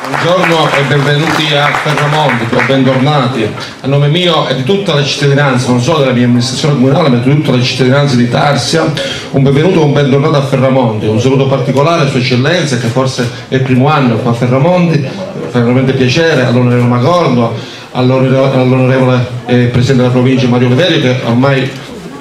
Buongiorno e benvenuti a Ferramonti, o bentornati. A nome mio e di tutta la cittadinanza, non solo della mia amministrazione comunale, ma di tutta la cittadinanza di Tarsia, un benvenuto e un bentornato a Ferramonti. Un saluto particolare a Sua Eccellenza, che forse è il primo anno qua a Ferramonti, fa veramente piacere, all'onorevole Magorno, all'onorevole Presidente della provincia Mario Oliverio, che ormai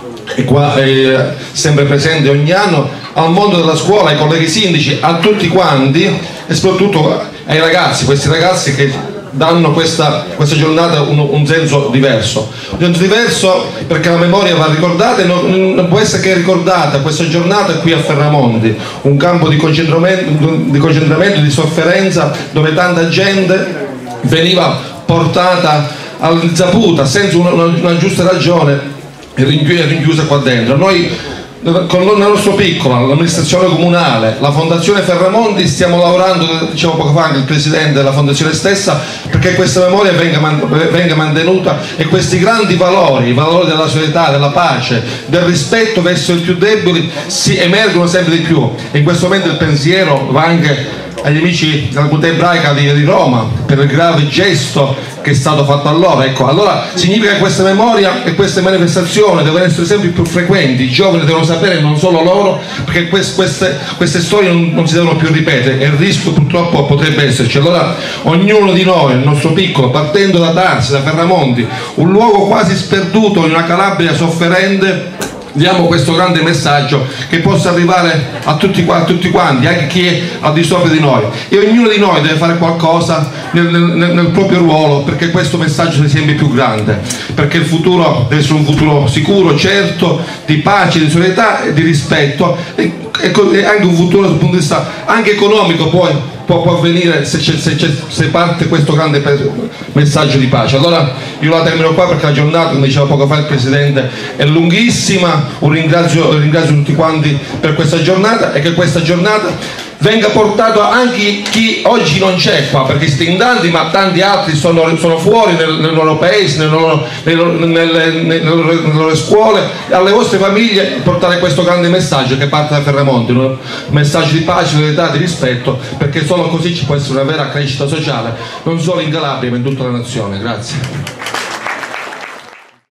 è qua, è sempre presente ogni anno, al mondo della scuola, ai colleghi sindaci, a tutti quanti e soprattutto ai ragazzi, questi ragazzi che danno questa giornata un senso diverso. Un senso diverso perché la memoria va ricordata e non può essere che ricordata questa giornata qui a Ferramonti, un campo di concentramento, di sofferenza, dove tanta gente veniva portata all'insaputa, senza una giusta ragione, e rinchiusa qua dentro. Noi con il nostro piccolo, l'amministrazione comunale, la Fondazione Ferramonti, stiamo lavorando, dicevo poco fa anche il Presidente della Fondazione stessa, perché questa memoria venga mantenuta e questi grandi valori, i valori della solidarietà, della pace, del rispetto verso i più deboli, si emergono sempre di più. E in questo momento il pensiero va anche agli amici della comunità ebraica di Roma per il grave gesto che è stato fatto a loro. Ecco, allora significa che questa memoria e queste manifestazioni devono essere sempre più frequenti, i giovani devono sapere, non solo loro, perché queste storie non si devono più ripetere e il rischio purtroppo potrebbe esserci. Allora ognuno di noi, il nostro piccolo, partendo da Tarsia, da Ferramonti, un luogo quasi sperduto in una Calabria sofferente, diamo questo grande messaggio che possa arrivare a tutti quanti, anche chi è al di sopra di noi, e ognuno di noi deve fare qualcosa nel proprio ruolo perché questo messaggio sia sempre più grande, perché il futuro deve essere un futuro sicuro, certo, di pace, di solidarietà e di rispetto, e anche un futuro dal punto di vista anche economico può avvenire se parte questo grande messaggio di pace. Allora io la termino qua perché la giornata, come diceva poco fa il Presidente, è lunghissima. Un ringrazio tutti quanti per questa giornata e che questa giornata venga portato anche chi oggi non c'è qua, perché siete in tanti, ma tanti altri sono fuori nel loro paese, nelle loro scuole, alle vostre famiglie, portare questo grande messaggio che parte da Ferramonti, un messaggio di pace, solidarietà, di rispetto, perché solo così ci può essere una vera crescita sociale, non solo in Calabria ma in tutta la nazione. Grazie.